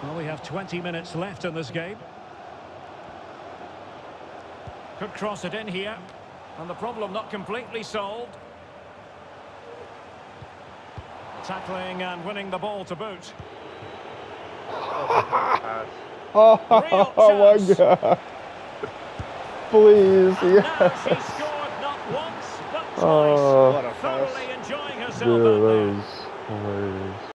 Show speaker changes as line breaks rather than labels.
Well, we have 20 minutes left in this game. Could cross it in here. And the problem not completely solved. Tackling and winning the ball to boot.
Oh my God. Please,
Yes. She scored not once, but twice. Thoroughly enjoying herself out there.
That was hilarious.